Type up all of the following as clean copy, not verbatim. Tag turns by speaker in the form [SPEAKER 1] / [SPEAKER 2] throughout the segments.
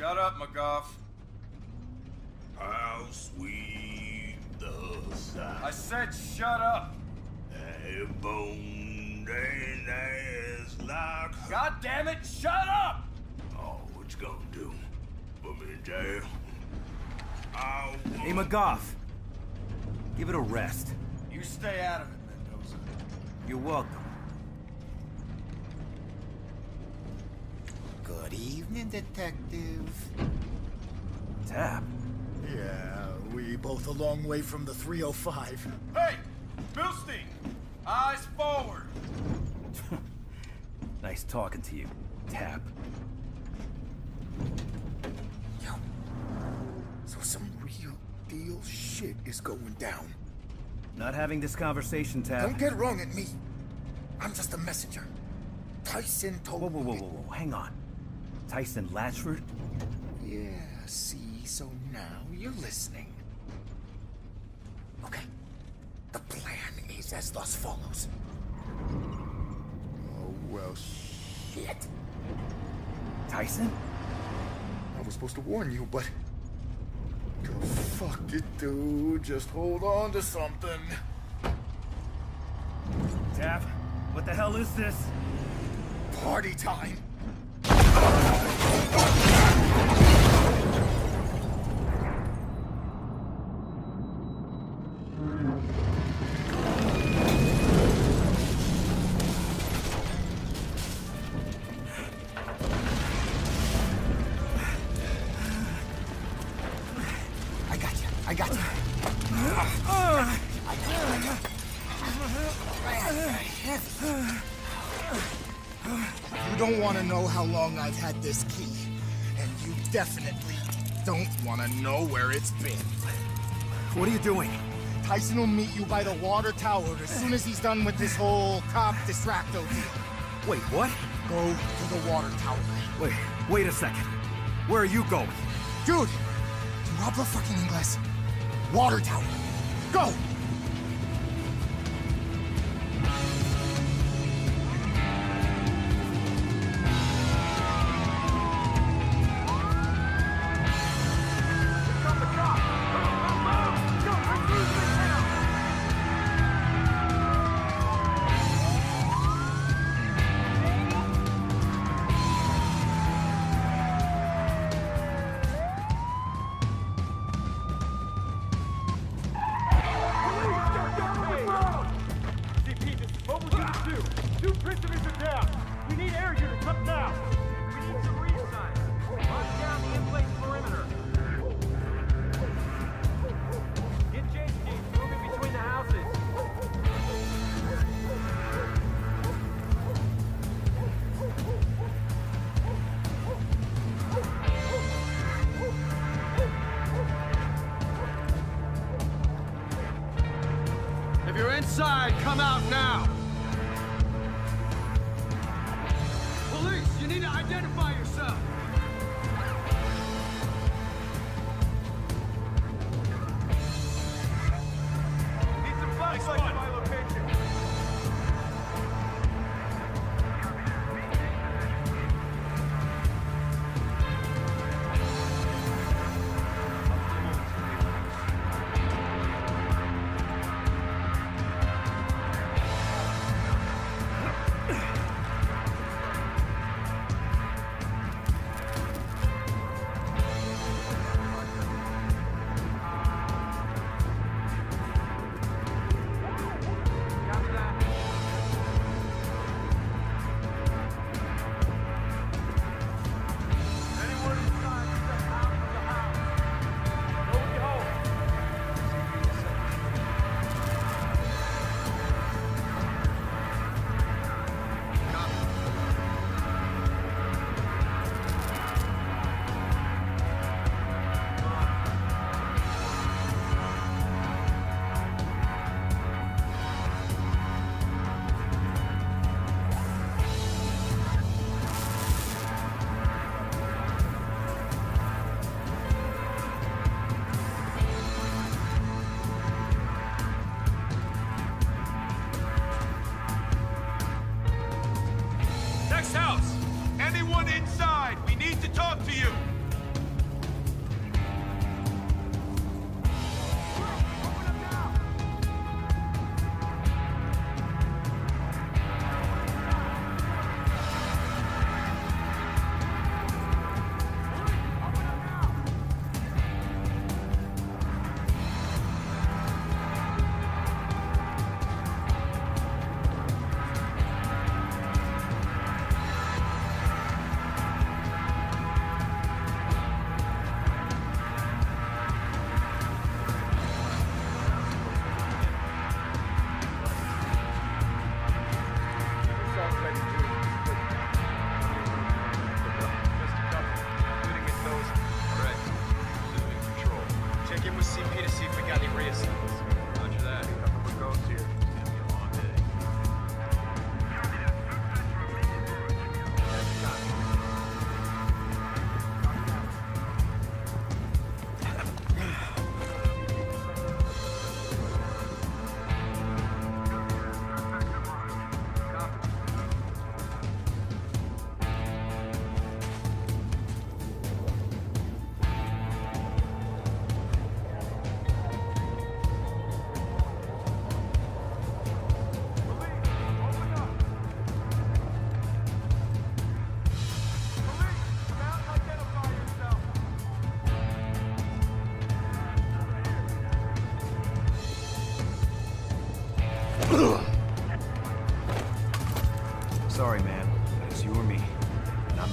[SPEAKER 1] Shut up, McGough.
[SPEAKER 2] How sweet the sound.
[SPEAKER 1] I said shut up.
[SPEAKER 2] Bone and ass like.
[SPEAKER 1] God damn it, shut up!
[SPEAKER 2] Oh, what you gonna do? Put me in jail?
[SPEAKER 3] Hey, McGough. Give it a rest.
[SPEAKER 1] You stay out of it, Mendoza.
[SPEAKER 3] You're welcome.
[SPEAKER 4] Good evening, Detective.
[SPEAKER 3] Tap.
[SPEAKER 5] Yeah, we both a long way from the 305.
[SPEAKER 1] Hey! Milstein! Eyes forward!
[SPEAKER 3] Nice talking to you, Tap.
[SPEAKER 5] Yo. So some real deal shit is going down.
[SPEAKER 3] Not having this conversation, Tap.
[SPEAKER 5] Don't get wrong at me. I'm just a messenger. Tyson told me...
[SPEAKER 3] Whoa. Hang on. Tyson Latchford?
[SPEAKER 5] Yeah, see, so now you're listening. Okay. The plan is as thus follows. Oh, well, shit.
[SPEAKER 3] Tyson?
[SPEAKER 5] I was supposed to warn you, but... Go fuck it, dude. Just hold on to something.
[SPEAKER 3] Tap, what the hell is this?
[SPEAKER 5] Party time! I got you. You don't want to know how long I've had this key, and you definitely don't want to know where it's been.
[SPEAKER 3] What are you doing?
[SPEAKER 5] Tyson will meet you by the water tower as soon as he's done with this whole cop distracto deal.
[SPEAKER 3] Wait, what?
[SPEAKER 5] Go to the water tower.
[SPEAKER 3] Wait a second. Where are you going?
[SPEAKER 5] Dude, you habla fucking English. Water tower. Go!
[SPEAKER 1] If you're inside, come out now! Police, you need to identify yourself! Need some flashlights in my location!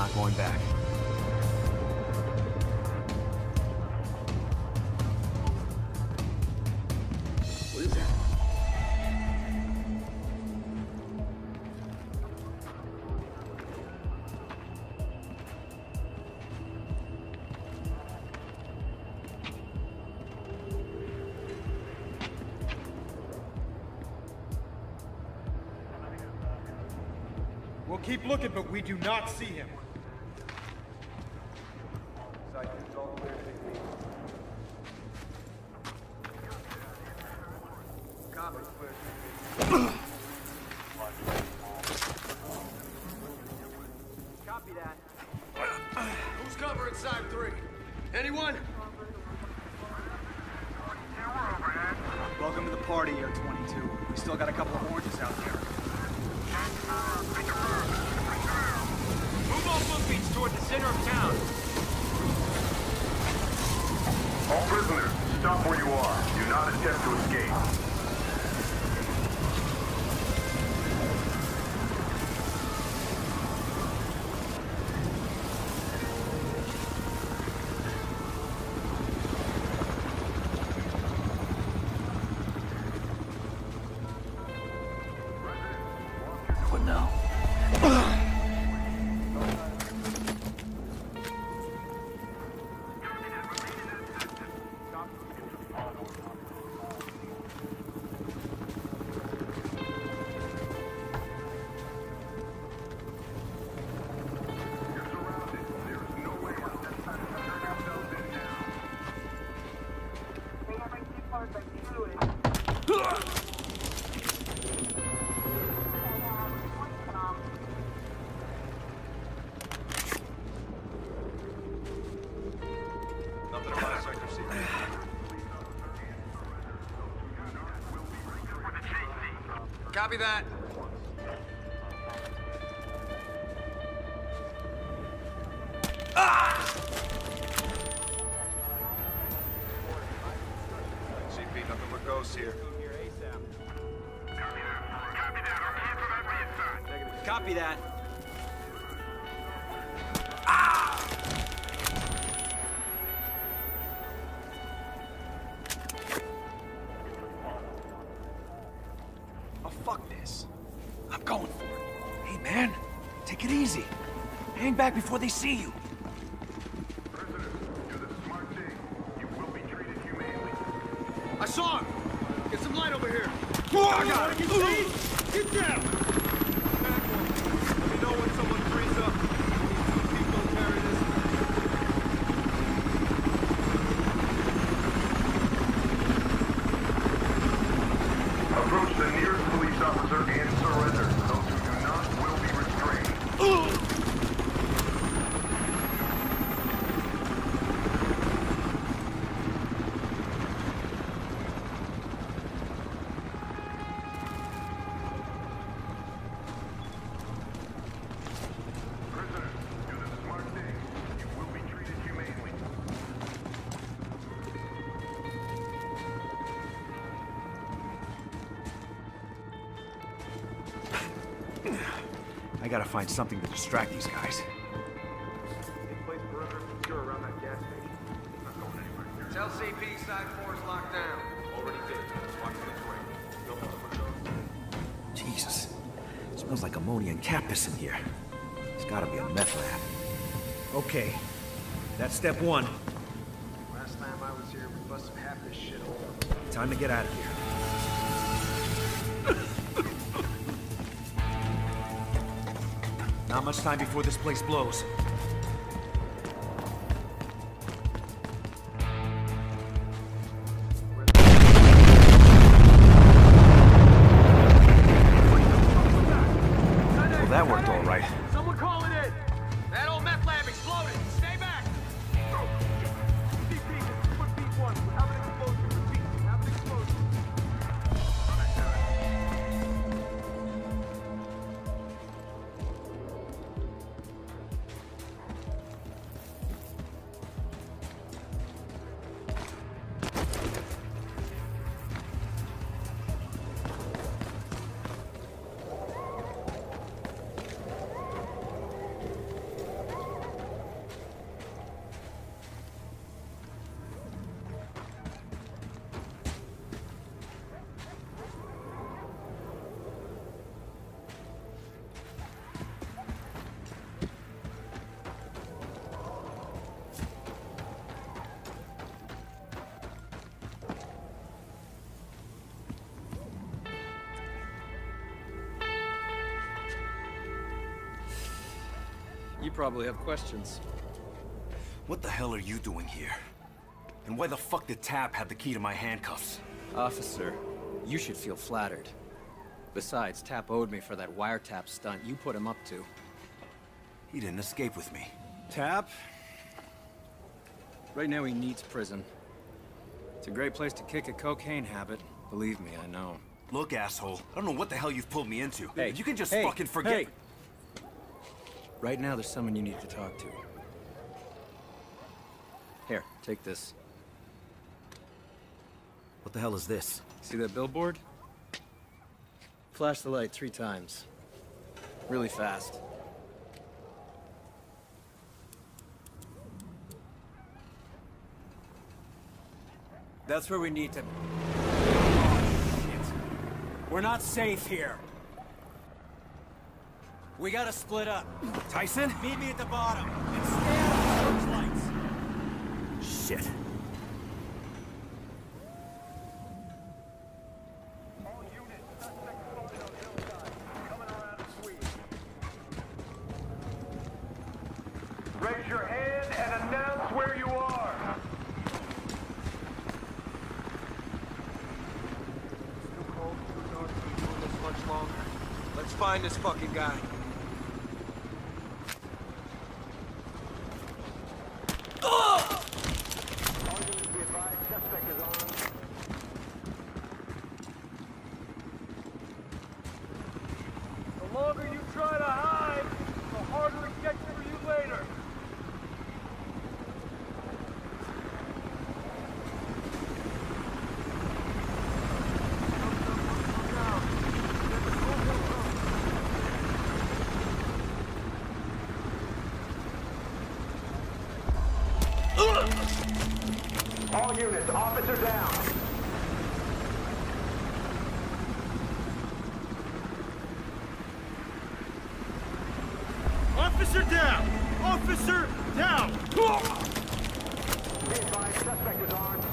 [SPEAKER 3] not going back.
[SPEAKER 1] What is that?
[SPEAKER 6] We'll keep looking, but we do not see him.
[SPEAKER 1] Copy that. Who's covering side 3? Anyone?
[SPEAKER 3] Welcome to the party, Air 22. We still got a couple of oranges out there.
[SPEAKER 1] Move all footbeats toward the center of town.
[SPEAKER 2] All prisoners, stop where you are. Do not attempt to escape.
[SPEAKER 3] What now?
[SPEAKER 1] Nothing about Sector C. Copy that. CP, nothing but ghosts here. Copy that.
[SPEAKER 3] Oh, fuck this. I'm going for it. Hey, man, take it easy. Hang back before they see you.
[SPEAKER 2] Prisoners, do the smart thing. You will be treated humanely.
[SPEAKER 1] I saw him. Get some light over here.
[SPEAKER 6] I got it.
[SPEAKER 1] Get down. Let me know when someone frees up. Keep on carrying this.
[SPEAKER 2] Approach the nearest police officer and surrender. Those who do not will be restrained. Prisoners, do the smart thing. You will be treated humanely.
[SPEAKER 3] I gotta find something to distract these guys.
[SPEAKER 1] Tell CP side 4 is locked down. Already did. Watch this way.
[SPEAKER 3] Jesus. Smells like ammonia and cat piss in here. It's gotta be a meth lab. Okay. That's step 1.
[SPEAKER 1] Last time I was here, we busted half this shit open.
[SPEAKER 3] Time to get out of here. Not much time before this place blows. Well, that worked all right.
[SPEAKER 1] Someone call it in. That old meth lab exploded. Stay back. CP, put B1. We have an explosion. Repeat, we have an explosion.
[SPEAKER 7] You probably have questions.
[SPEAKER 3] What the hell are you doing here? And why the fuck did Tap have the key to my handcuffs?
[SPEAKER 7] Officer, you should feel flattered. Besides, Tap owed me for that wiretap stunt you put him up to.
[SPEAKER 3] He didn't escape with me.
[SPEAKER 7] Tap? Right now he needs prison. It's a great place to kick a cocaine habit. Believe me, I know.
[SPEAKER 3] Look, asshole, I don't know what the hell you've pulled me into.
[SPEAKER 7] Hey,
[SPEAKER 3] you can just
[SPEAKER 7] hey,
[SPEAKER 3] fucking forget.
[SPEAKER 7] Hey. Right now there's someone you need to talk to. Here, take this.
[SPEAKER 3] What the hell is this?
[SPEAKER 7] See that billboard? Flash the light 3 times. Really fast. That's where we need to... Oh, shit. We're not safe here. We gotta split up.
[SPEAKER 3] Tyson?
[SPEAKER 7] Meet me at the bottom, and stay out of the searchlights.
[SPEAKER 3] Shit.
[SPEAKER 2] All units, suspect spotted on the hillside. Coming around the suite. Raise your hand and announce where you are.
[SPEAKER 1] Too cold, too dark to be doing this much longer. Let's find this fucking guy.
[SPEAKER 2] All units be advised, suspect is armed.
[SPEAKER 1] The longer you try to hide, the harder it gets for you later.
[SPEAKER 2] All units, officer down.
[SPEAKER 6] Officer down! Officer down!
[SPEAKER 2] Be advised, suspect is armed.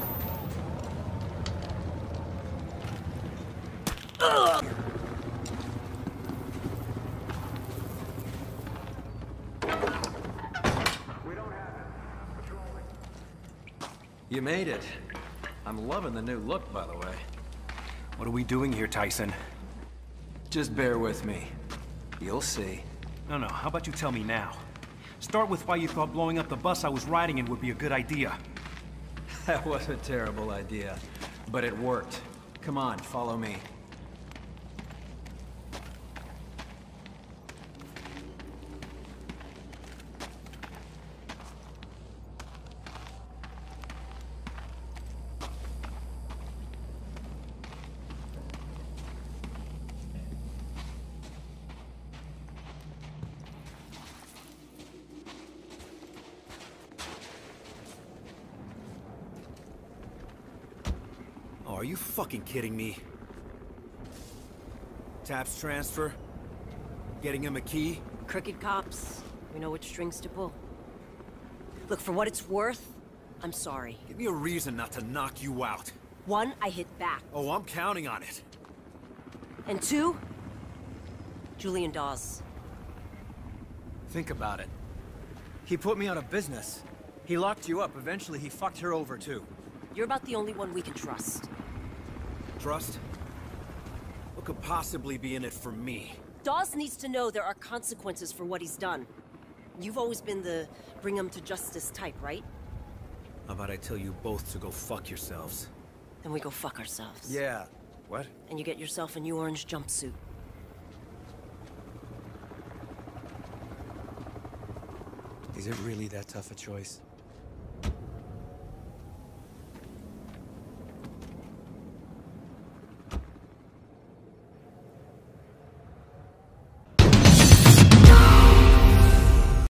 [SPEAKER 2] We don't have it. Patrolling.
[SPEAKER 7] You made it. I'm loving the new look, by the way.
[SPEAKER 3] What are we doing here, Tyson?
[SPEAKER 7] Just bear with me. You'll see.
[SPEAKER 3] No, how about you tell me now? Start with why you thought blowing up the bus I was riding in would be a good idea.
[SPEAKER 7] That was a terrible idea, but it worked. Come on, follow me.
[SPEAKER 3] Oh, are you fucking kidding me? Tap's transfer? Getting him a key?
[SPEAKER 8] Crooked cops. We know which strings to pull. Look, for what it's worth, I'm sorry.
[SPEAKER 3] Give me a reason not to knock you out.
[SPEAKER 8] 1, I hit back.
[SPEAKER 3] Oh, I'm counting on it.
[SPEAKER 8] And 2, Julian Dawes.
[SPEAKER 7] Think about it. He put me out of business. He locked you up. Eventually, he fucked her over, too.
[SPEAKER 8] You're about the only one we can trust.
[SPEAKER 3] Trust? What could possibly be in it for me?
[SPEAKER 8] Dawes needs to know there are consequences for what he's done. You've always been the bring him to justice type, right?
[SPEAKER 3] How about I tell you both to go fuck yourselves?
[SPEAKER 8] Then we go fuck ourselves.
[SPEAKER 7] Yeah. What?
[SPEAKER 8] And you get yourself a new orange jumpsuit.
[SPEAKER 7] Is it really that tough a choice?